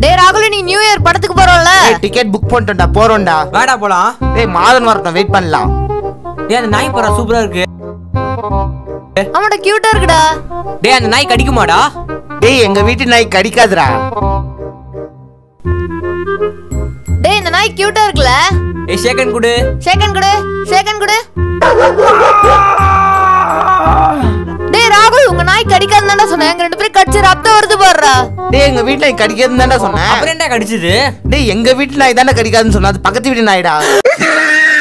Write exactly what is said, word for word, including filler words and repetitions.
டேய் ராகுல் நீ நியூ இயர் படத்துக்கு போறோம்ல? டேய் டிக்கெட் புக் பண்ணிட்டேன்டா போறோம்டா. வாடா போலாம். டேய் மாதன் வரட்டும் வெயிட் பண்ணலாம். டேய் அந்த நாய் பாரு சூப்பரா இருக்கு. ஆமாடா கியூட்டா இருக்குடா. டேய் அந்த நாய் கடிக்குமாடா? டேய் எங்க வீட்டு நாய் கடிக்காதுடா. டேய் இந்த நாய் கியூட்டா இருக்குல? ஏய் ஷேக்கன் குடு. ஷேக்கன் குடு. ஷேக்கன் குடு. டேய் ராகுல் உங்க நாய் கடிக்காதுன்னு சொன்னேன். எங்க ரெண்டு பேரும் கடிச்சு ரத்தம் வருது பாருடா. டேய் எங்க வீட்ல நாய் கடிக்காதுன்னு தான்டா சொன்னேன். அப்புறம் என்ன கடிச்சது? டேய் எங்க வீட்டு நாய் தானே கடிக்காதுன்னு சொன்னா அது பக்கத்து வீட்டு நாய்டா.